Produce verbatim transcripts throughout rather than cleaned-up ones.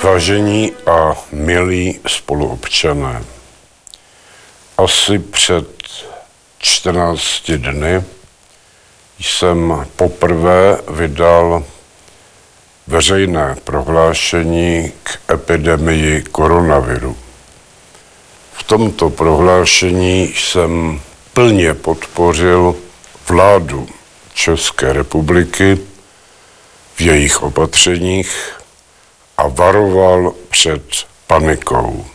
Vážení a milí spoluobčané, asi před čtrnácti dny jsem poprvé vydal veřejné prohlášení k epidemii koronaviru. V tomto prohlášení jsem plně podpořil vládu České republiky v jejich opatřeních a varoval před panikou.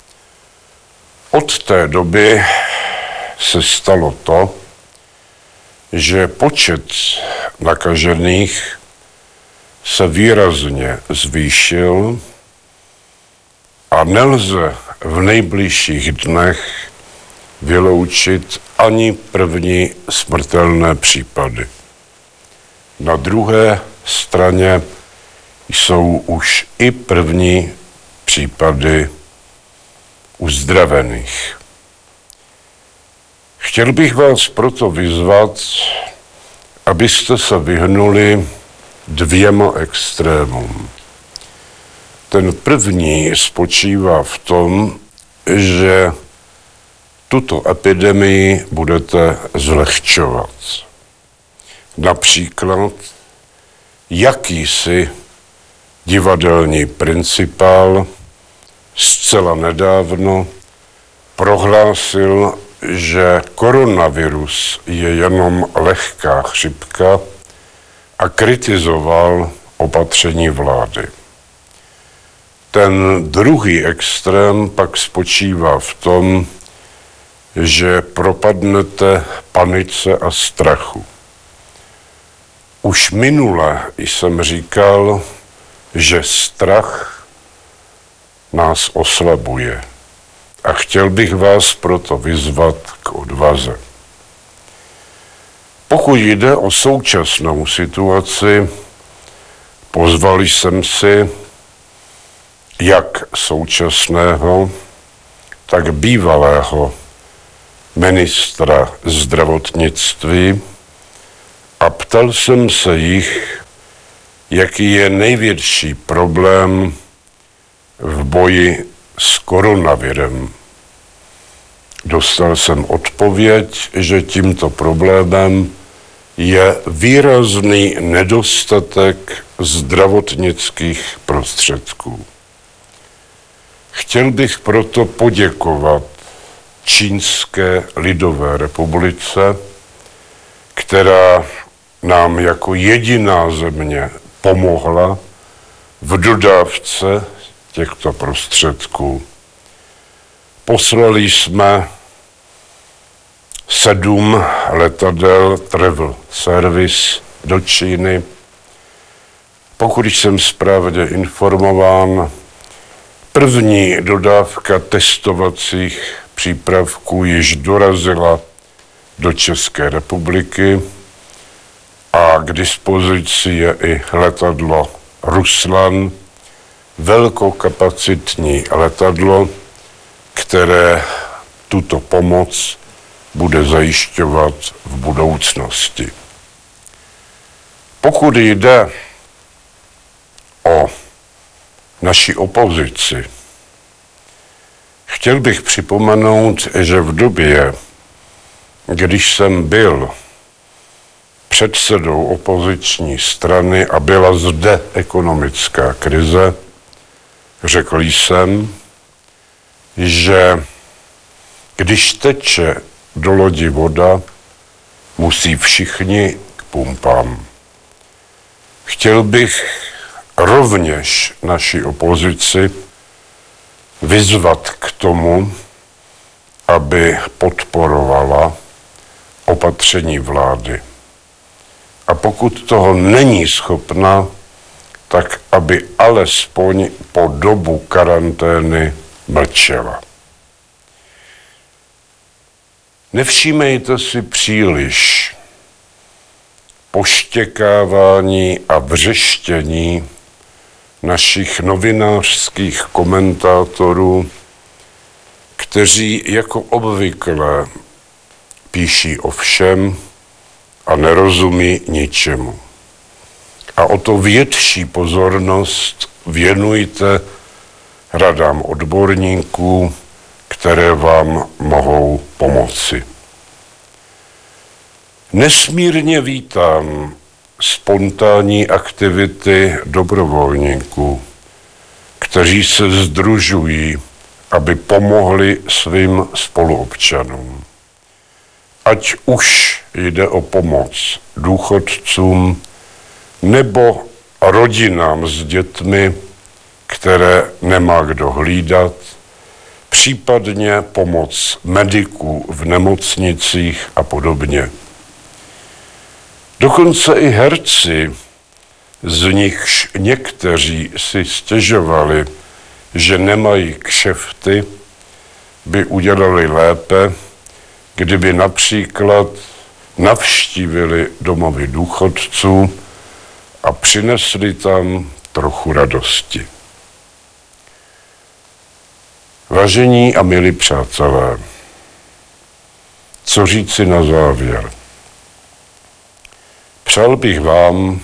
Od té doby se stalo to, že počet nakažených se výrazně zvýšil a nelze v nejbližších dnech vyloučit ani první smrtelné případy. Na druhé straně jsou už i první případy uzdravených. Chtěl bych vás proto vyzvat, abyste se vyhnuli dvěma extrémům. Ten první spočívá v tom, že tuto epidemii budete zlehčovat. Například jakýsi divadelní principál zcela nedávno prohlásil, že koronavirus je jenom lehká chřipka a kritizoval opatření vlády. Ten druhý extrém pak spočívá v tom, že propadnete panice a strachu. Už minule jsem říkal, že strach nás oslabuje. A chtěl bych vás proto vyzvat k odvaze. Pokud jde o současnou situaci, pozval jsem si jak současného, tak bývalého ministra zdravotnictví a ptal jsem se jich, jaký je největší problém v boji s koronavirem. Dostal jsem odpověď, že tímto problémem je výrazný nedostatek zdravotnických prostředků. Chtěl bych proto poděkovat Čínské lidové republice, která nám jako jediná země pomohla v dodávce těchto prostředků. Poslali jsme sedm letadel Travel Service do Číny. Pokud jsem správně informován, první dodávka testovacích přípravků již dorazila do České republiky a k dispozici je i letadlo Ruslan, velkokapacitní letadlo, které tuto pomoc bude zajišťovat v budoucnosti. Pokud jde o naši opozici, chtěl bych připomenout, že v době, když jsem byl předsedou opoziční strany a byla zde ekonomická krize, řekl jsem, že když teče do lodi voda, musí všichni k pumpám. Chtěl bych rovněž naši opozici vyzvat k tomu, aby podporovala opatření vlády. A pokud toho není schopna, tak aby alespoň po dobu karantény mlčela. Nevšímejte si příliš poštěkávání a vřeštění našich novinářských komentátorů, kteří jako obvykle píší o všem a nerozumí ničemu. A o to větší pozornost věnujte radám odborníků, které vám mohou pomoci. Nesmírně vítám spontánní aktivity dobrovolníků, kteří se sdružují, aby pomohli svým spoluobčanům. Ať už jde o pomoc důchodcům nebo rodinám s dětmi, které nemá kdo hlídat, případně pomoc mediků v nemocnicích a podobně. Dokonce i herci, z nichž někteří si stěžovali, že nemají kšefty, by udělali lépe, kdyby například navštívili domovy důchodců a přinesli tam trochu radosti. Vážení a milí přátelé, co říci na závěr? Přál bych vám,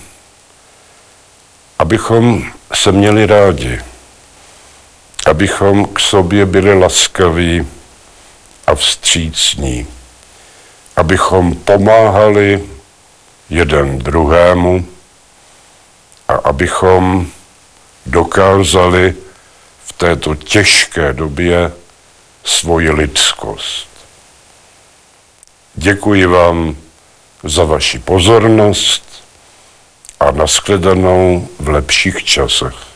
abychom se měli rádi, abychom k sobě byli laskaví a vstřícní, abychom pomáhali jeden druhému a abychom dokázali v této těžké době svoji lidskost. Děkuji vám za vaši pozornost a nashledanou v lepších časech.